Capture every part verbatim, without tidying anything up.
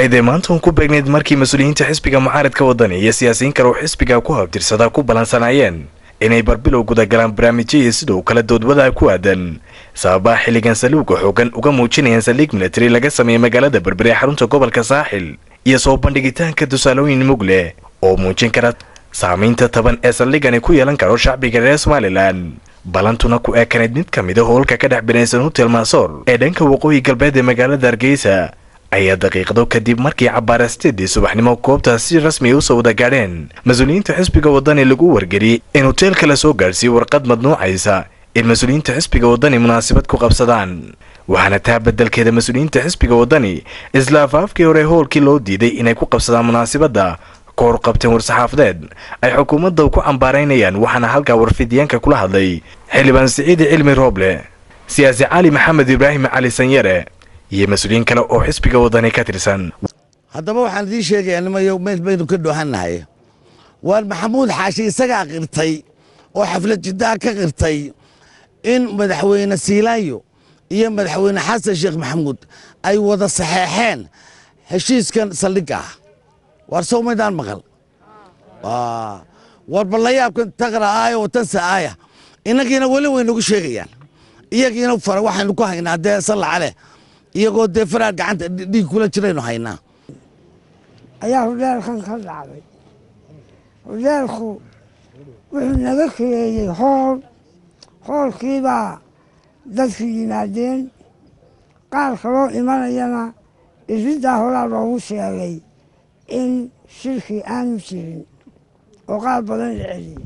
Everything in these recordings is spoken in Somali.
أيضا maanta ku beegneed markii mas'uuliyiinta xisbiga mucaaradka wadani iyo siyaasiyiin kale oo xisbiga ku habtirsada ku balansanayeen inay barbilow guda galaan barnaamijyo sidoo kale doodwada ku aadan sababa xiligan saluuga xoogan uga muujinayaan saldhig military laga sameeyay magaalada Berbera ee xarunta gobolka Saaxil iyo soo bandhigitaanka tusaalooyin mugle oo muujin kara saamaynta taban ee saldhigani ku yeelan karo shacbiga reer Somaliland balantuna ku eekaneed mid kamid ah hoolka ka dhex binaysan Hotel Mansour ee dhanka waqooyi galbeed ee magaalada Hargeysa ayaa daqiiqado kadib markii cabaarasteedii subaxnimo goobtaas si rasmi ah u soo wada gaadheen mas'uuliyiinta xisbiga wadani lagu wargeliyay in hotelka la soo gaarsiiyay warqad madnuucaysa in mas'uuliyiinta xisbiga wadani munaasabad ku qabsadaan waxaana taa bedelkeeda mas'uuliyiinta xisbiga wadani isla afaafkii hore hoolkii loo diiday inay ku qabsadaan munaasabada koor qabteen war-saxaafadeed ay xukuumadda ku cambaaraynayaan waxaana halka warfidiyaanka kula hadlay xildhibaan Siciid Cilmi Rooble siyaasi Cali Maxamed Ibraahim Cali Sanyare iyo mas'uuliyiin kale oo xisbiga wadani ka tirsan haddaba waxaan idin sheegay animayo meel baynu ka dhoohanahay waan Maxamuud Xaashi isaga qirtay oo xaflad jidda ka qirtay in madaxweyne Siilaanyo iyo madaxweyne Xasan Sheekh Maxamuud ay wada saxeexeen heshiiskan saldhiga war soo meedaan maqal waa war balayaabkan taqraayo oo tansaaya inagiina wali way nagu sheegayaan iyagiina fara waxaanu ku haynaa dee salaale iyagoo dee faraad gacanta dhiig kula jirayno haynaa ayaa hoteelkan ka dhacday hoteelku wuxuu naga kireeyey hool hoolkiibaa dadku yimaadeen qaar kaloo imanayana iriddaa horaa loogu sheegay in shirkii aanu jirin oo qaar badan la celiyey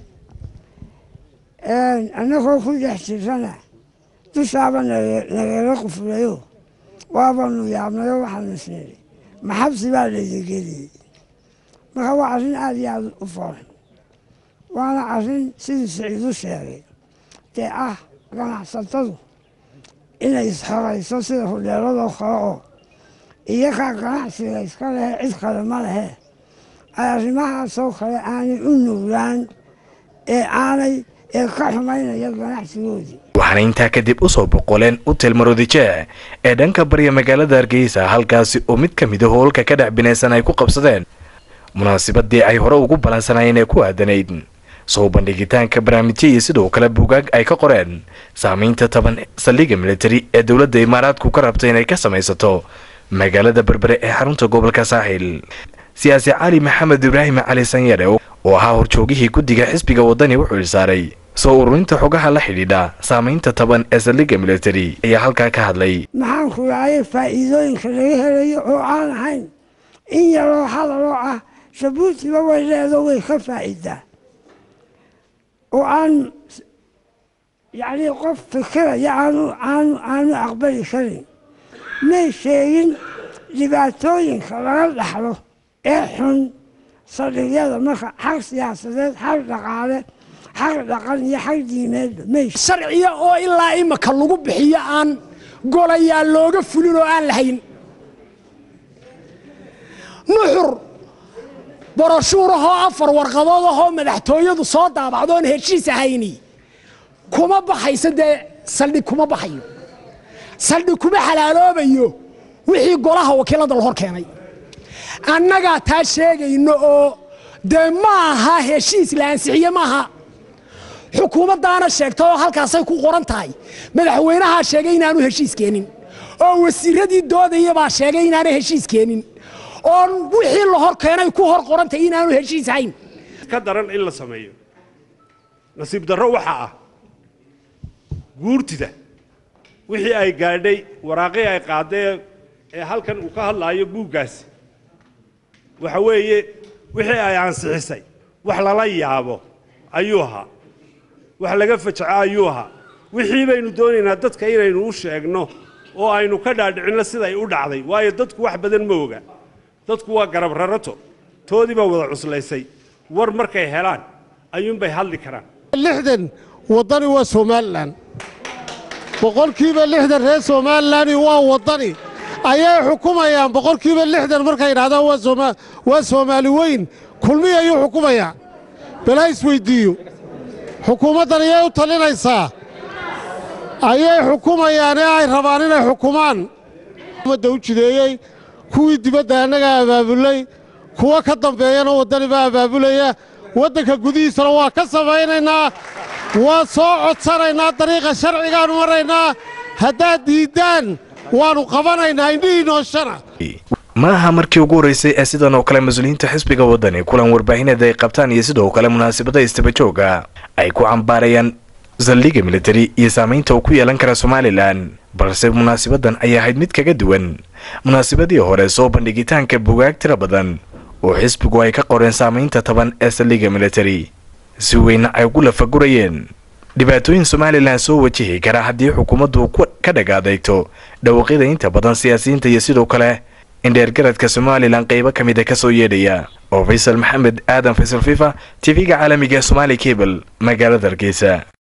annagoo ku dhex jirana dushaaba nagala qufulayo waabanu yaabnayo waxaanu isniri maxabsi baa laydigeliyey marka waa arrin aad iyo aad u foran waana arrin sidii Siciid u sheegay dee ah ganacsatadu inay isxorayso sida hodheeladoo kale oo iyagaa ganacsiga iska lehe cid kale ma lehe ay arrimahaasoo kale aanay u nuglaan ee aanay ee ka xumaynaya ganacsigoodii waxaana intaa kadib u soo boqoleen Hotel Maroodijeec ee dhanka bariya magaalada Hargeysa halkaasi oo mid kamid ah hoolka ka dhex binaysan ay ku qabsadeen munaasabadii ay hore ugu balansanayeen ee ku aadanayd soo bandhigitaanka barnaamijyo sidoo kale buugaag ay ka qoreen saamaynta taban saldhigga military ee dawladda Imaaraadku ka rabtay inay ka samaysato magaalada Berbera ee xarunta gobolka Saaxil siyaasi Cali Maxamed Ibraahim Cali Sanyare oo ahaa horjoogihii guddiga xisbiga wadani wuxuu saaray soo ururinta xogaha la xidhiidha saamaynta taban ee saldhigga military ayaa halkaa ka hadlay maxaan ku raayay faa'iidooyinka laga helayo oo aan ahayn in yaroo hadaloo ah Jabuutiba way leedo way ka faa'iidaa oo aan yani qof fikiraya aanu aanu aanu aqbali karin may sheegin dhibaatooyinka laga dhaxlo ee xun saldhigyada marka xag siyaasadeed xag dhaqaale xag dhaqan iyo xag diimeed may sharciya oo ilaa imaka lagu bixiyo aan golayaa looga fulin oo aan lahayn nuxur barashuurahoo afar warqadood ahoo madaxtooyadu soo daabacdoon heshiis ahayni kuma baxaysa dee saldhig kuma baxayo saldhig kuma xalaaloobayo wixii golaha wakiilada la hor keenay annagaa taa sheegayno oo dee ma aha heshiis la ansixiye maaha xukuumaddaana sheegta oo halkaasay ku qoran tahay madaxweynahaa sheegay inaanu heshiis keenin oo wasiiradii doodaya baa sheegay inaanu heshiis keenin oo wixii la hor keenay ku hor qorantay inaanu heshiis hayn ka daran in la sameeyo nasiib darro waxa ah guurtida wixii ay gaadhay waraaqii ay qaaday ee halkan uu ka hadlaayo buuggaasi waxa weeye wixii ay ansixisay wax lala yaabo ayuu ahaa wax laga fajaco ayuu ahaa wixii baynu doonaynaa dadka inaynu u sheegno oo aynu ka dhaadhicinno siday u dhacday waayo dadku wax badan ma oga dadku waa garab rarato toodii baa wada cuslaysay war markay helaan ayuunbay hadli karaan lixdan wadani waa Somaliland boqolkiiba lixdan reer Somaliland waa wadani ayay xukumayaan boqolkiiba lixdan markay yiraahdaan waa Soomaali waa Soomaali weyn kulmi ayuu xukumayaa balays weydiiyo xukuumaddan ayay u talinaysaa ayay xukumayaan ay rabaan inay xukumaan ummadda u jideeyay kuwii dibadda annagaa abaabulay kuwa ka dambeeyana waddani baa abaabulaya waddanka gudihiisana waa ka samaynaynaa waa soo codsanaynaa dariiqa sharcigaannu maraynaa haddaad diiddaan waannu qabanaynaa indhihiinoo shana ma aha markii ugu horreysay ee sidan oo kale mas-uuliyiinta xisbiga waddani kulan warbaahineed ay qabtaan iyo sidoo kale munaasabada istabajooga ay ku cambaarayaan saldhigga militari iyo saamaynta uu ku yeelan kara somalilan balse munaasabadan ayaa ahayd mid kaga duwan munaasabadii hore soo bandhigitaanka bugaag tiro badan oo xisbigu ay ka qoreen saamaynta taban ee saldhigga militari si weyn ay ugu lafagurayeen dhibaatooyin somalilan soo wajihi kara haddii xukuumaddu ka dhagaadeegto dhawaaqyada inta badan siyaasiyiinta iyo sidoo kale in dheergaradka somalilan qaybo ka mid a ka soo yeedhaya oo faysal maxamed aadan faysal fifa tv-ga caalamiga Somali Cable magaalada Hargeysa.